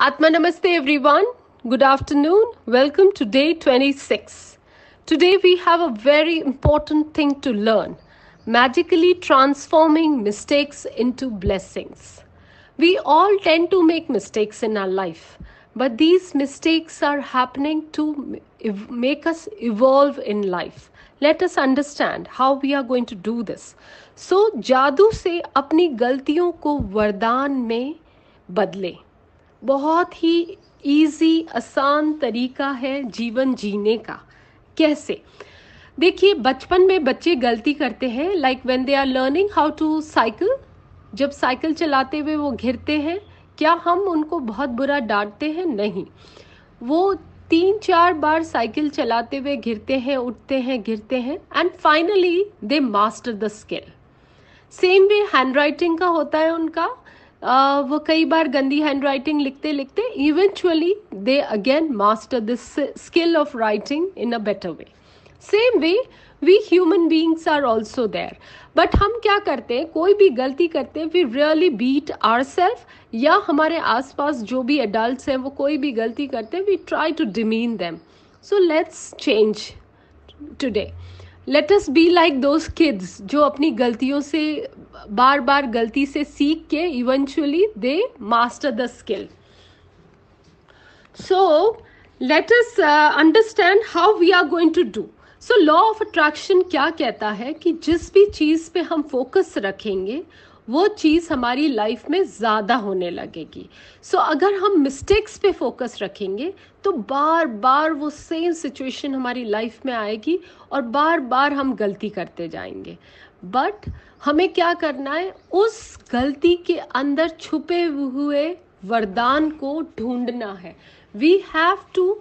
Atma Namaste everyone. Good afternoon. Welcome to day 26. Today we have a very important thing to learn. Magically transforming mistakes into blessings. We all tend to make mistakes in our life, but these mistakes are happening to make us evolve in life. Let us understand how we are going to do this. So जादू से अपनी गलतियों को वरदान में बदले. बहुत ही easy आसान तरीका है जीवन जीने का. कैसे? देखिए, बचपन में बच्चे गलती करते हैं. Like when they are learning how to cycle, जब साइकिल चलाते हुए वो गिरते हैं, क्या हम उनको बहुत बुरा डांटते हैं? नहीं. वो 3-4 बार साइकिल चलाते हुए गिरते हैं, उठते हैं, गिरते हैं, and finally they master the skill. Same way hand writing का होता है उनका. वो कई बार गंदी हैंड राइटिंग लिखते लिखते eventually they again master this skill of writing in a better way. Same way we human beings are also there. But हम क्या करते हैं, कोई भी गलती करते हैं, वी रियली बीट आवरसेल्फ, या हमारे आसपास जो भी एडल्ट्स हैं वो कोई भी गलती करते हैं, we try to demean them. So let's change today. Let us be like those kids जो अपनी गलतियों से बार बार गलती से सीख के eventually they master the skill. So let us understand how we are going to do. So law of attraction क्या कहता है कि जिस भी चीज पे हम फोकस रखेंगे वो चीज हमारी लाइफ में ज्यादा होने लगेगी. सो अगर हम मिस्टेक्स पे फोकस रखेंगे तो बार बार वो सेम सिचुएशन हमारी लाइफ में आएगी और बार बार हम गलती करते जाएंगे. बट हमें क्या करना है, उस गलती के अंदर छुपे हुए वरदान को ढूंढना है. We have to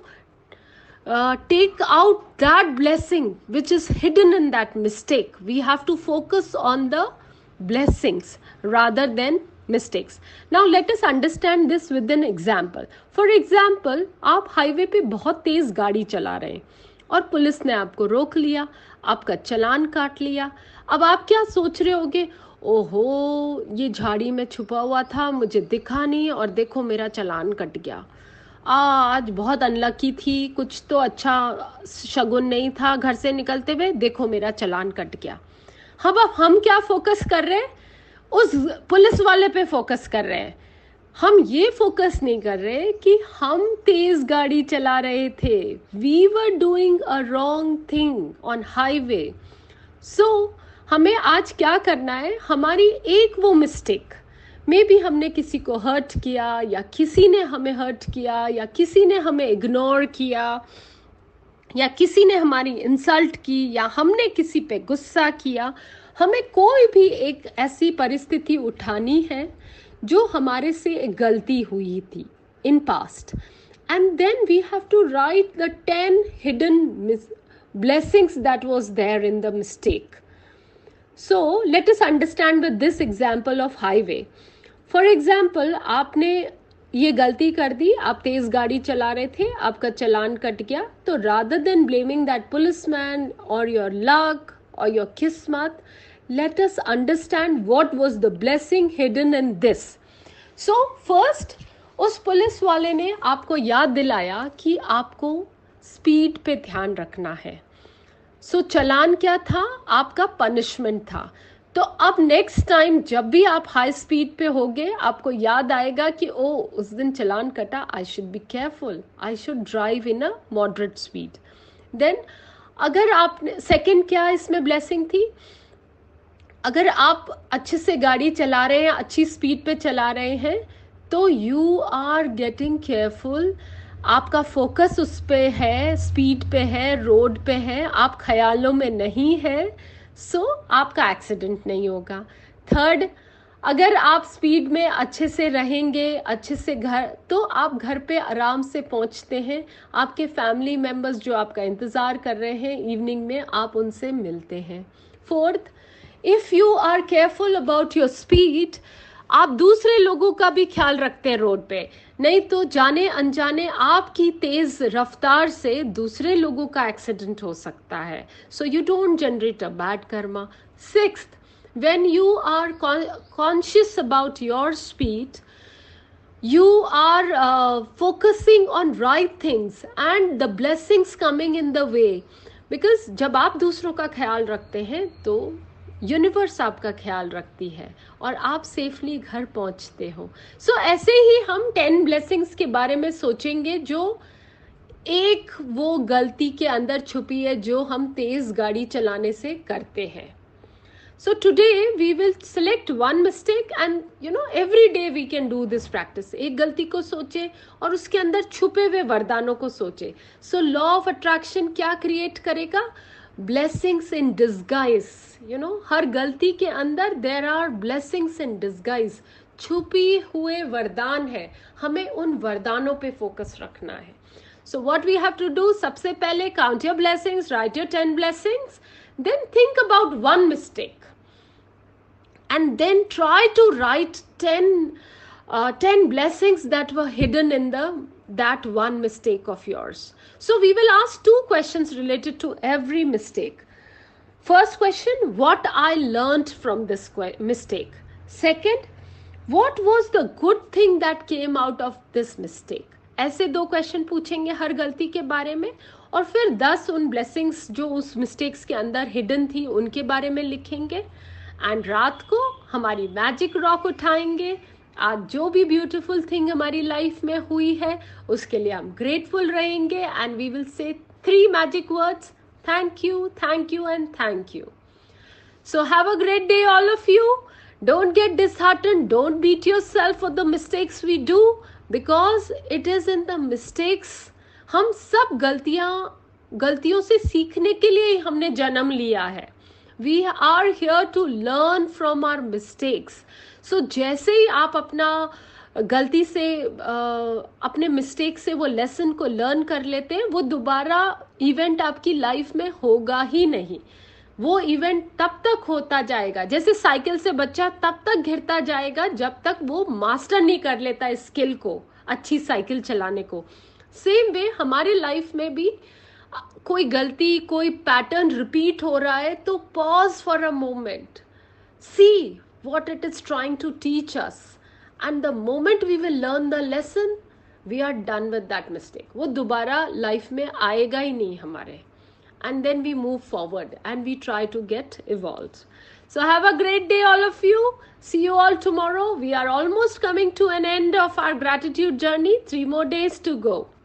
take out that blessing which is hidden in that mistake. We have to focus on the blessings rather than mistakes. Now let us understand this with an example. For example, आप highway पे बहुत तेज गाड़ी चला रहे हैं और police ने आपको रोक लिया, आपका चालान काट लिया. अब आप क्या सोच रहे होगे, ओहो ये झाड़ी में छुपा हुआ था, मुझे दिखा नहीं और देखो मेरा चालान कट गया. आज बहुत अनलकी थी, कुछ तो अच्छा शगुन नहीं था घर से निकलते हुए, देखो मेरा चालान कट गया. अब हम क्या फोकस कर रहे हैं, उस पुलिस वाले पे फोकस कर रहे हैं. हम ये फोकस नहीं कर रहे कि हम तेज गाड़ी चला रहे थे. We were doing a wrong thing on highway. So हमें आज क्या करना है, हमारी एक वो मिस्टेक, मे बी हमने किसी को हर्ट किया या किसी ने हमें हर्ट किया या किसी ने हमें इग्नोर किया या किसी ने हमारी इंसल्ट की या हमने किसी पे गुस्सा किया. हमें कोई भी एक ऐसी परिस्थिति उठानी है जो हमारे से एक गलती हुई थी in past, and then we have to write the 10 hidden blessings that was there in the mistake. So let us understand with this example of highway. For example, आपने ये गलती कर दी, आप तेज गाड़ी चला रहे थे, आपका चालान कट गया. तो rather than blaming that policeman or your luck or your kismat, let us understand what was the blessing hidden in this. So first, उस पुलिस वाले ने आपको याद दिलाया कि आपको स्पीड पे ध्यान रखना है. सो चालान क्या था, आपका पनिशमेंट था. तो अब नेक्स्ट टाइम जब भी आप हाई स्पीड पे होगे, आपको याद आएगा कि ओ उस दिन चालान कटा, I should be careful, I should drive in a moderate speed. Then अगर आप सेकंड क्या इसमें ब्लेसिंग थी, अगर आप अच्छे से गाड़ी चला रहे हैं, अच्छी स्पीड पे चला रहे हैं, तो यू आर गेटिंग केयरफुल. आपका फोकस उस पे है, स्पीड पे है, रोड पे है, आप ख्यालों में नहीं है. सो आपका एक्सीडेंट नहीं होगा. थर्ड, अगर आप स्पीड में अच्छे से रहेंगे, अच्छे से घर, तो आप घर पे आराम से पहुंचते हैं. आपके फैमिली मेम्बर्स जो आपका इंतज़ार कर रहे हैं इवनिंग में, आप उनसे मिलते हैं. Fourth, if you are careful about your speed, आप दूसरे लोगों का भी ख्याल रखते हैं रोड पे. नहीं तो जाने अनजाने आपकी तेज रफ्तार से दूसरे लोगों का एक्सीडेंट हो सकता है. So you don't generate a bad karma. Sixth, when you are conscious about your speed, you are focusing on right things and the blessings coming in the way. Because जब आप दूसरों का ख्याल रखते हैं तो यूनिवर्स आपका ख्याल रखती है और आप सेफली घर पहुंचते हो. सो ऐसे ही हम 10 ब्लेसिंग्स के बारे में सोचेंगे जो एक वो गलती के अंदर छुपी है जो हम तेज गाड़ी चलाने से करते हैं. So today we will select one mistake and every day we can do this practice. एक गलती को सोचे और उसके अंदर छुपे हुए वरदानों को सोचे. So law of attraction क्या create करेगा? Blessings in disguise. हर गलती के अंदर there are blessings in disguise. छुपी हुए वरदान है. हमें उन वरदानों पे फोकस रखना है. So what we have to do? सबसे पहले count your blessings, write your 10 blessings, then think about one mistake. And then try to write 10 blessings that were hidden in that one mistake of yours. So we will ask 2 questions related to every mistake. First question, what I learned from this mistake. Second, what was the good thing that came out of this mistake. ऐसे 2 question पूछेंगे हर गलती के बारे में और फिर 10 उन blessings जो उस मिस्टेक्स के अंदर हिडन थी उनके बारे में लिखेंगे. एंड रात को हमारी मैजिक रॉक उठाएंगे. आज जो भी ब्यूटीफुल थिंग हमारी लाइफ में हुई है उसके लिए हम ग्रेटफुल रहेंगे and we will say 3 magic words, thank you, thank you and thank you. So have a great day all of you. Don't get disheartened, don't beat yourself for the mistakes we do, because it is in the mistakes. हम सब गलतियों से सीखने के लिए ही हमने जन्म लिया है. We are here to learn from our mistakes. So जैसे ही आप अपना गलती से अपने मिस्टेक से वो लेसन को लर्न कर लेते हैं, वो दोबारा इवेंट आपकी लाइफ में होगा ही नहीं. वो इवेंट तब तक होता जाएगा, जैसे साइकिल से बच्चा तब तक गिरता जाएगा जब तक वो मास्टर नहीं कर लेता स्किल को, अच्छी साइकिल चलाने को. सेम वे हमारी लाइफ में भी कोई गलती, कोई पैटर्न रिपीट हो रहा है तो pause for a moment, see what it is trying to teach us, and the moment we will learn the lesson we are done with that mistake. वो दोबारा लाइफ में आएगा ही नहीं हमारे. And then we move forward and we try to get evolve. So have a great day all of you. See you all tomorrow. We are almost coming to an end of our gratitude journey. 3 more days to go.